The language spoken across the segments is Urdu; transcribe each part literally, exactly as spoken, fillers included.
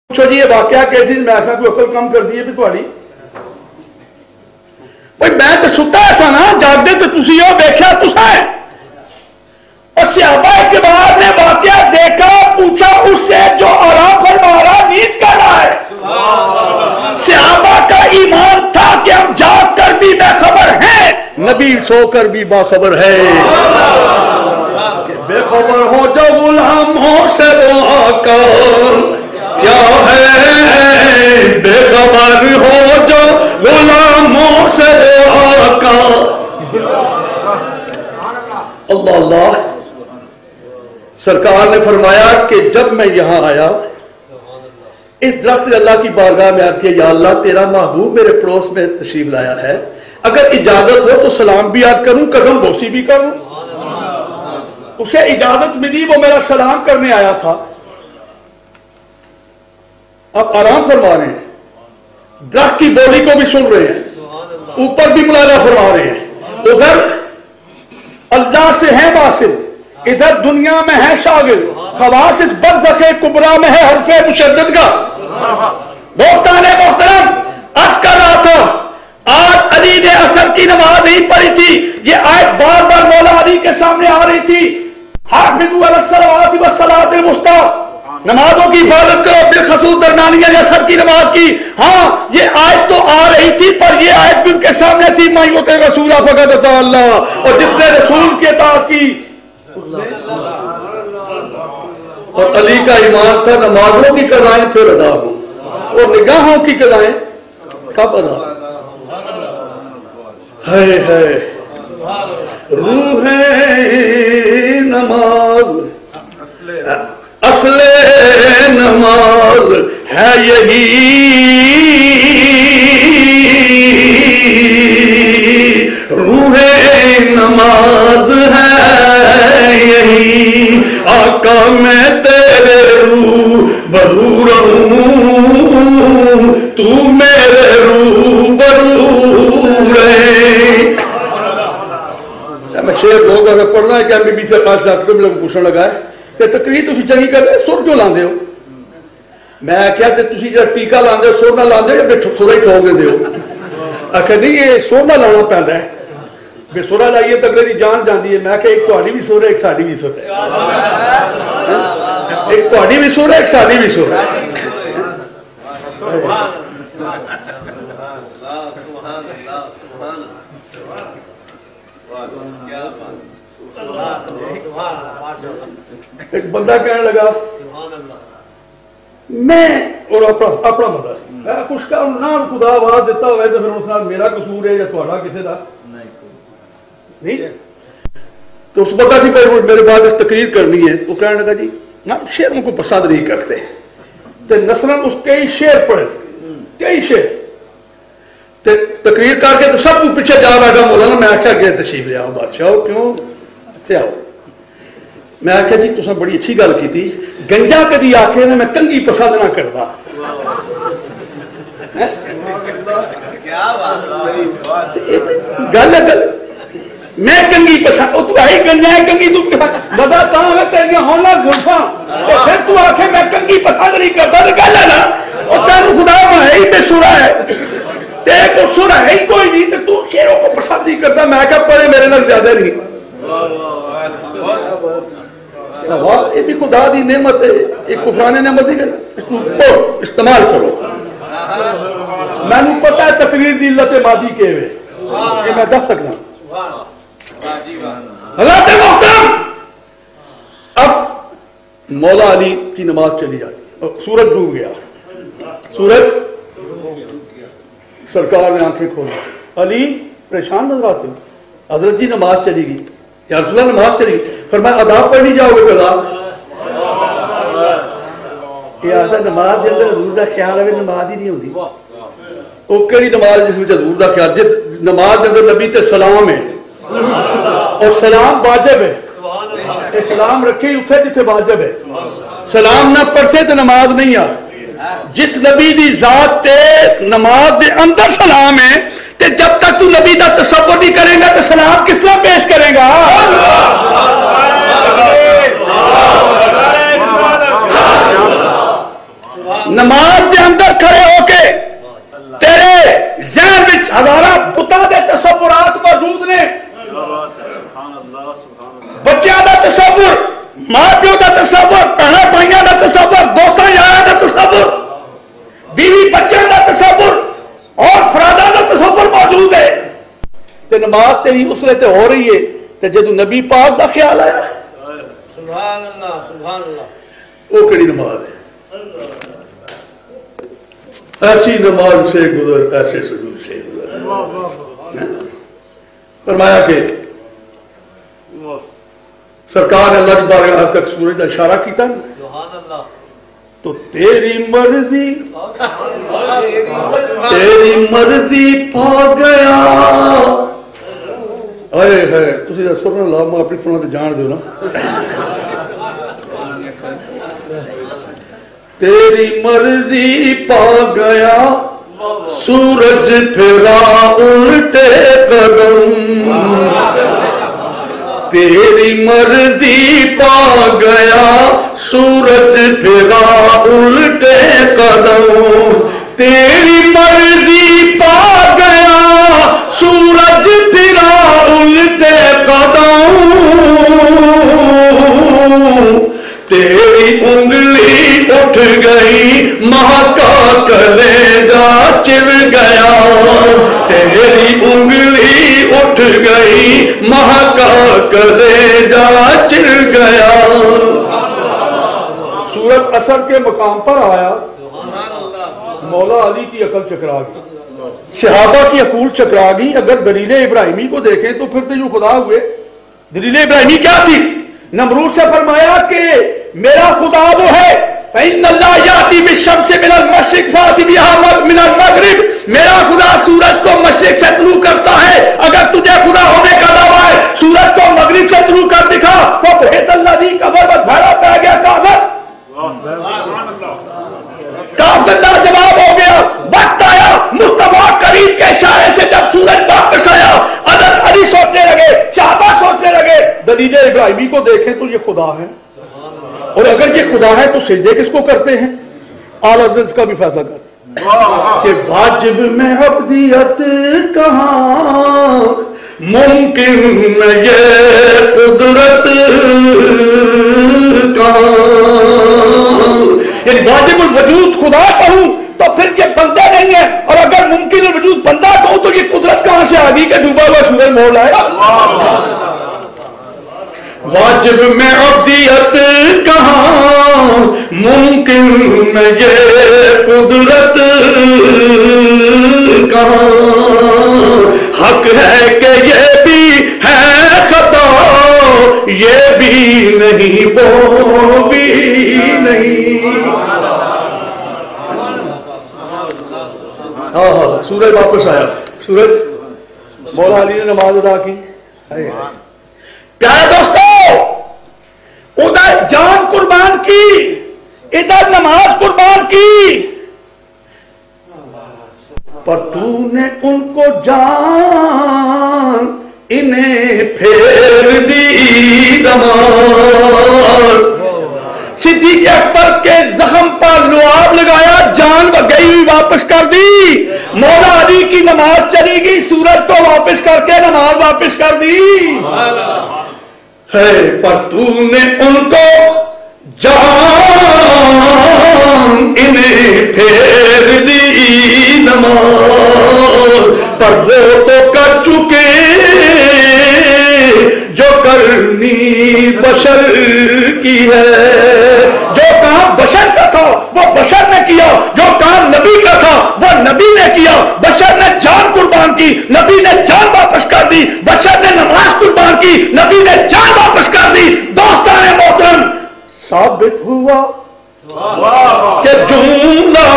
پوچھو جی یہ واقعہ کیسی میں ایسا کوئی عقل کم کر دی ہے بھی تھوڑی بھائی میں تو ستا ایسا نا جاگتے تو تسی ہو دیکھا تسا ہے اور صحابہ کبار نے واقعہ دیکھا پوچھا اس سے جو آرام فرما رہا نیند کر رہا ہے صحابہ کا ایمان تھا کہ ہم جاگ کر بھی بے خبر ہیں نبی سو کر بھی باخبر ہے بے خبر ہو جو غلام ہو سے وہ آقا کیا ہے بے خبر ہو جو غلاموں سے آقا اللہ اللہ سرکار نے فرمایا کہ جب میں یہاں آیا اس درخت اللہ کی بارگاہ میں عرض کیا یا اللہ تیرا محبوب میرے پڑوس میں تشریف لایا ہے اگر اجازت ہو تو سلام بھی یاد کروں قدم بوسی بھی کروں اسے اجازت ملی وہ میرا سلام کرنے آیا تھا آپ آرام فرما رہے ہیں درخت کی بولی کو بھی سن رہے ہیں اوپر بھی ملاحظہ فرما رہے ہیں ادھر اللہ سے ہے واصل ادھر دنیا میں ہے شاغل خواص اس برزخ کبرا میں ہے حرف مشدد کا دوستان محترم عرض کر رہا تھا آج علی نے عصر کی نماز نہیں پڑھی تھی یہ آیت بار بار مولا علی کے سامنے آ رہی تھی حافظوا علی الصلوات والصلاۃ الوسطی نمازوں کی حفاظت کرو بالخصوص درمیانیہ عصر کی نماز کی ہاں یہ آیت تو آ رہی تھی پر یہ آیت بھی ان کے سامنے تھی من یطع الرسول فقد اطاع اللہ اور جس نے رسول کی اطاعت کی اور علی کا ایمان تھا نمازوں کی قضائیں پھر ادا ہوں اور نگاہوں کی قضائیں کب ادا ہے ہے روح نماز اصل نماز ہے یہی روح نماز ہے یہی آقا میں تیرے روح برو رہوں تو میرے روح برو رہے میں شیر لوگ اگر پڑھنا ہے کہ بی بی سے پاس جا کے میرے کو پوچھنے لگا ہے کہ تقریر تسی چنگی کر رہے سر کیوں لاندے ہو میں کیا کہ تسی جا ٹیکا لاندے سر نہ لاندے یا بے سورا ہی ٹھوک دے ہو آخر نہیں یہ سر نہ لانا پہنتا ہے بے سورا لائیے تو اگلے دی جان جاندی ہے میں کہ ایک تہاڈی بھی سر ہے ایک ساڈی بھی سر ہے ایک تہاڈی بھی سر ہے ایک ساڈی بھی سر ہے ایک بندہ کہنے لگا میں اور اپنا بندہ میں کچھ کا نہ خدا آواز دیتا ہوئے تو پھر اس نے میرا قصور ہے یا تھوڑا کسی دا نہیں تو اس بندہ کی پر میرے بعد اس تقریر کرنی ہے وہ کہنے لگا جی ہم شعروں کو پسند نہیں کرتے تو نثراً اس کئی شعر پڑھے کئی شعر تقریر کر کے تو سب کو پیچھے جا بیٹھا مولانا میں آخیا گیا تشریف لے آؤ بادشاہ کیوں اتنے آؤ میں آخیا جی تساں بڑی اچھی گل کی تھی گنجا کدی آخے نا میں کنگھی پسند نہ کرتا گل ہے گل میں کنگھی پسند تو آئی گنجا ہے کنگھی تو بتا کہاں ہے تیریاں ہونا زلفاں اور پھر تو آخے میں کنگھی پسند نہیں کرتا تو گل ہے نا اور تینوں خدا بنائی بے سورا ہے تیرے کو سورا ہے ہی کوئی نہیں تو تو شیروں کو پسند نہیں کرتا میں کہا پڑھے میرے نال زیادہ نہیں یہ بھی خدا دی نعمت ہے ایک کفران نعمت ہے اس کو استعمال کرو میں نے پتا ہے تقریر دی اللہ مادی کے ہوئے یہ میں دس سکتا حضرت محترم اب مولا علی کی نماز چلی جاتی سورج ڈوب گیا سورج سرکار نے آنکھیں کھولی علی پریشان نظر آتے حضرت جی نماز چلی گئی یا رسول اللہ نماز چلی گئی فرمایا ادا پڑھنی جاؤ گے ادا یہ آتا نماز کے اندر حضور کا خیال ہے نماز ہی نہیں ہوتی وہ کہڑی نماز جس میں حضور کا خیال جس نماز کے اندر نبی تے سلام ہے اور سلام واجب ہے سلام رکھے اتھے جتھے واجب ہے سلام نہ پڑھے تو نماز نہیں آ جس نبی دی ذات تے نماز دے اندر سلام ہے تے جب تک تو نبی دا تصور نہیں کرے گا تو سلام کس طرح پیش کرے گا نماز دے اندر کھڑے ہو کے تیرے ذہن وچ ہزارہ بتاں دے تصورات موجود نے، بچیاں دا تصور، ماں پیو دا تصور، بہناں بھائیاں دا تصور، دوستاں یاراں دا تصور، بیوی بچیاں دا تصور اور فراداں دا تصور موجود ہے، تے نماز تیری اسرے تے ہو رہی ہے، تے جدوں نبی پاک دا خیال آیا سبحان اللہ سبحان اللہ، وہ کیڑی نماز ہے؟ ایسی نماز سے گزر، ایسے سجود سے گزر۔ فرمایا کہ سرکار نے اللہ کی بارگاہ تک سورج کا اشارہ کیتا سبحان اللہ، تو تیری مرضی تیری مرضی پا گیا، اے ہے تسی سنن لا میں اپنی سنن تے جان دیو نا، تیری مرضی پا گیا سورج پھرا الٹے قدم، تیری مرضی پا گیا سورج پھرا الٹے قدم، تیری مرضی پا گیا سورج پھرا الٹے قدم، تیری انگلی اٹھ گئی مہکا کلیجہ چر گیا، تیری انگلی اٹھ گئی مہکا کلیجہ چر گیا۔ سورت اثر کے مقام پر آیا، مولا علی کی عقل چکرا گئی، صحابہ کی عقول چکرا گئی۔ اگر دلیل ابراہیمی کو دیکھیں تو پھر تو یوں خدا ہوئے۔ دلیل ابراہیمی کیا تھی؟ نمرود سے فرمایا کہ میرا خدا وہ ہے فَإِنَّ اللَّهَ يَأْتِي بِالشَّمْسِ مِنَ الْمَشْرِقِ فَأْتِ بِهَا مِنَ الْمَغْرِبِ، میرا خدا سورج کو مشرق سے طلوع کرتا ہے، اگر تجھے خدا ہونے کا دعویٰ ہے سورج کو مغرب سے طلوع کر دکھا۔ فَبُهِتَ الَّذِي كَفَرَ، بس بھڑا پہ گیا کافر، کافر اللہ جواب ہو گیا۔ وقت آیا مصطفیٰ کریم کے اشارے سے جب سورج واپس آیا، حضرت علی سوچنے لگے، صحابہ سوچنے لگے دلیل ابراہیمی کو دیکھیں تو یہ خدا ہے، اور اگر یہ خدا ہے تو سجدے کس کو کرتے ہیں؟ اعلیٰ حضرت کا بھی فیصلہ کرتے ہیں کہ واجب میں عبدیت کہاں، ممکن میں یہ قدرت کہاں، یعنی واجب الوجود خدا کہوں تو پھر یہ بندہ نہیں ہے، اور اگر ممکن الوجود بندہ کہوں تو یہ قدرت کہاں سے آ گئی کہ ڈوبا ہوا سورج موڑ لائے گا؟ واجب میں عبدیت کہاں، ممکن میں یہ قدرت کہاں، حق ہے کہ یہ بھی ہے خطا، یہ بھی نہیں وہ بھی نہیں۔ ہاں ہاں سورج واپس آیا، سورج مولا علی نے نماز ادا کی۔ پیارے دوستو، ادھر جان قربان کی، ادھر نماز قربان کی، پر تو نے ان کو جان انہیں پھیر دی دمار، صدیق اکبر کے زخم پر لعاب لگایا، جان گئی ہوئی واپس کر دی۔ مولا علی کی نماز چلی گئی، سورج کو واپس کر کے نماز واپس کر دی ہے، پر تو نے ان کو جان انہیں پھیر دی نماز، پر وہ تو کر چکے جو کرنی بشر کی ہے، جو کام بشر کا تھا وہ بشر نے کیا، جو کام نبی کا تھا وہ نبی نے کیا۔ بشر نے جان قربان کی، نبی نے جان واپس کر دی، بشر نے نماز قربان کی، نبی نے جان واپس کر دی۔ دوستان محترم، ثابت ہوا کہ جملہ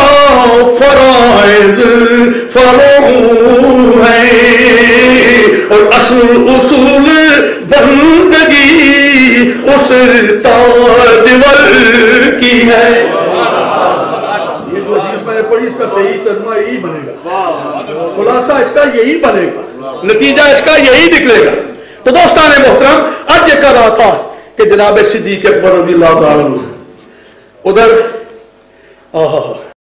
فرائض فرو ہیں، اور اصل اصول بندگی اس تاجور کی ہے۔ یہ جو چیز میں نے پڑھی اس کا صحیح ترجمہ یہی بنے گا، خلاصہ اس کا یہی بنے گا، نتیجہ اس کا یہی نکلے گا۔ تو دوستان محترم، آج یہ کہہ رہا تھا کہ جناب صدیق اکبر رضی اللہ تعالیٰ عنہ ادھر آہا